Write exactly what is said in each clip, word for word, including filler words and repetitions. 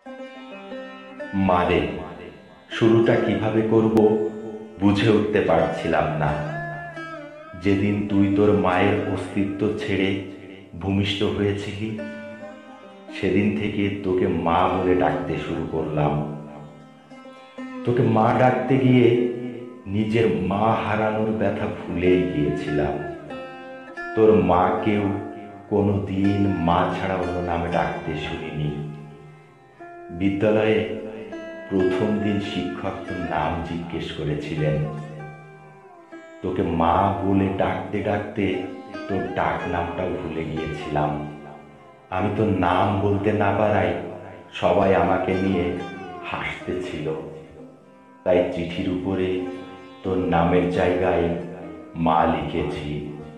মারে, শুরুটা কিভাবে করব বুঝে উঠতে পারছিলাম না। যেদিন তুই তোর মায়ের অস্তিত্ব ছেড়ে ভূমিষ্ঠ হয়েছিলি, সেদিন থেকে তোকে মা বলে ডাকতে শুরু করলাম। তোকে মা ডাকতে গিয়ে নিজের মা হারানোর ব্যথা ভুলেই গিয়েছিলাম। তোর মাকেও কোনো দিন মা ছাড়া অন্য নামে ডাকতে শুনিনি। বিদ্যালয়ে প্রথম দিন শিক্ষক তোর নাম জিজ্ঞেস করেছিলেন। তোকে মা বলে ডাকতে ডাকতে তোর ডাক নামটাও ভুলে গিয়েছিলাম। আমি তোর নাম বলতে না পারায় সবাই আমাকে নিয়ে হাসতেছিল। তাই চিঠির উপরে তোর নামের জায়গায় মা লিখেছি।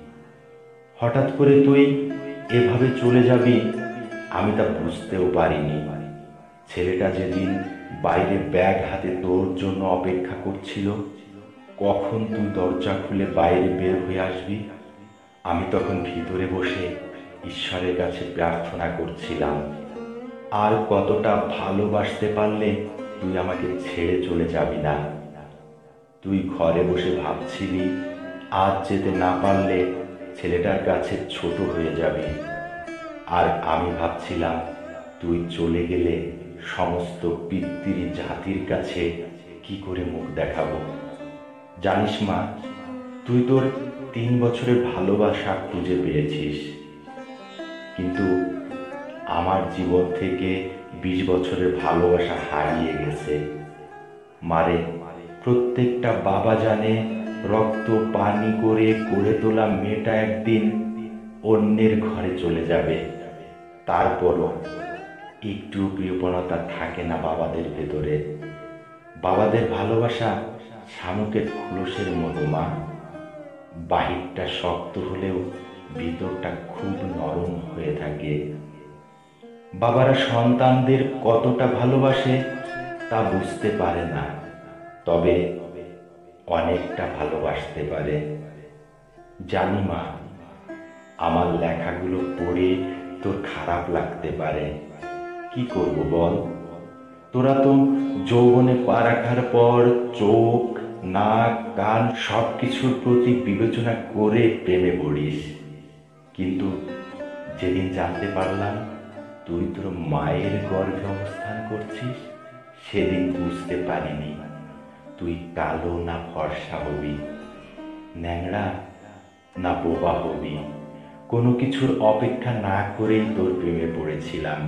হঠাৎ করে তুই এভাবে চলে যাবি আমি তা বুঝতেও পারিনি। ছেলেটা যেদিন বাইরে ব্যাগ হাতে তোর জন্য অপেক্ষা করছিল, কখন তুই দরজা খুলে বাইরে বের হয়ে আসবি, আমি তখন ভিতরে বসে ঈশ্বরের কাছে প্রার্থনা করছিলাম, আর কতটা ভালোবাসতে পারলে তুই আমাকে ছেড়ে চলে যাবি না। তুই ঘরে বসে ভাবছিলি আজ যেতে না পারলে ছেলেটার কাছে ছোট হয়ে যাবি, আর আমি ভাবছিলাম তুই চলে গেলে সমস্ত পিতৃ জাতির কাছে কি করে মুখ দেখাবো। জানিস মা, তুই তোর তিন বছরের ভালোবাসা খুঁজে পেয়েছিস, কিন্তু আমার জীবন থেকে বিশ বছরের ভালোবাসা হারিয়ে গেছে। মারে, প্রত্যেকটা বাবা জানে রক্ত পানি করে গড়ে তোলা মেয়েটা একদিন অন্যের ঘরে চলে যাবে। তারপরও একটু কৃপণতা থাকে না বাবাদের ভেতরে। বাবাদের ভালোবাসা শামুকের খোলসের মতো মা, বাহিরটা শক্ত হলেও ভিতরটা খুব নরম হয়ে থাকে। বাবারা সন্তানদের কতটা ভালোবাসে তা বুঝতে পারে না, তবে অনেকটা ভালোবাসতে পারে। জানি মা, আমার লেখাগুলো পড়ে তোর খারাপ লাগতে পারে, কি করব বল। তোরা তো যৌবনে পা রাখার পর চোখ, নাক, কান সব কিছুর প্রতি বিবেচনা করে প্রেমে পড়িস, কিন্তু যেদিন জানতে পারলাম তুই তোর মায়ের গর্ভে অবস্থান করছিস, সেদিন বুঝতে পারিনি তুই কালো না ফর্সা হবি, ন্যাংড়া না বোবা হবি। কোনো কিছুর অপেক্ষা না করেই তোর প্রেমে পড়েছিলাম,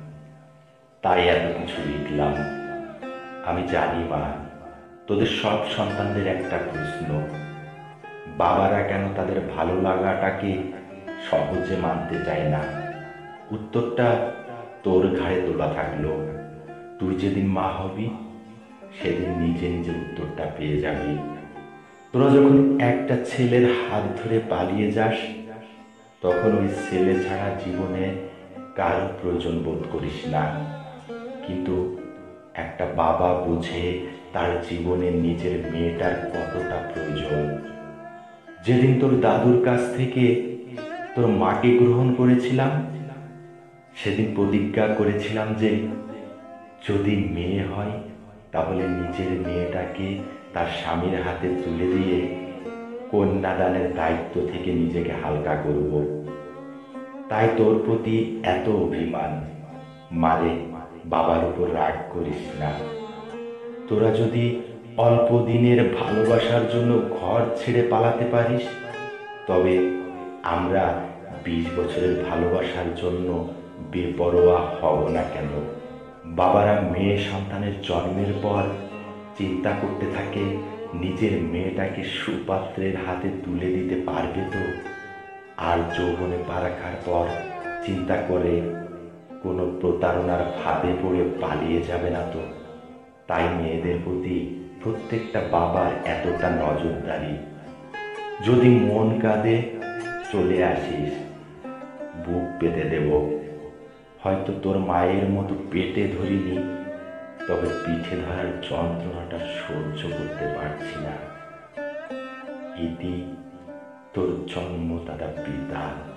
তাই এত কিছু লিখলাম। আমি জানি মা, তোদের সব সন্তানদের একটা প্রশ্ন, বাবারা কেন তাদের ভালো লাগাটাকে সহজে মানতে চায় না। উত্তরটা তোর ঘাড়ে তোলা থাকলো। তুই যেদিন মা হবি সেদিন নিজে নিজে উত্তরটা পেয়ে যাবি। তোরা যখন একটা ছেলের হাত ধরে পালিয়ে যাস, তখন ওই ছেলে ছাড়া জীবনে কারো প্রয়োজন বোধ করিস না, কিন্তু একটা বাবা বুঝে তার জীবনে নিজের মেয়েটার কতটা প্রয়োজন। যেদিন তোর দাদুর কাছ থেকে তোর মাটি গ্রহণ করেছিলাম, সেদিন প্রতিজ্ঞা করেছিলাম যে যদি মেয়ে হয় তাহলে নিজের মেয়েটাকে তার স্বামীর হাতে তুলে দিয়ে কন্যাদানের দায়িত্ব থেকে নিজেকে হালকা করব। তাই তোর প্রতি এত অভিমান। মারে, বাবার উপর রাগ করিস না। তোরা যদি অল্প দিনের ভালোবাসার জন্য ঘর ছেড়ে পালাতে পারিস, তবে আমরা বিশ বছরের ভালোবাসার জন্য বেপরোয়া হব না কেন? বাবারা মেয়ে সন্তানের জন্মের পর চিন্তা করতে থাকে নিজের মেয়েটাকে সুপাত্রের হাতে তুলে দিতে পারবে তো, আর যৌবনে পা রাখার পর চিন্তা করে কোনো প্রতারণার ফাঁদে পড়ে পালিয়ে যাবে না তো। তাই মেয়েদের প্রতি প্রত্যেকটা বাবার এতটা নজরদারি। যদি মন কাঁদে চলে আসিস, বুক পেতে দেব। হয়তো তোর মায়ের মতো পেটে ধরিনি, তবে পিঠে ধরার যন্ত্রণাটা সহ্য করতে পারছি না। ইতি তোর জন্মদাতা পিতা।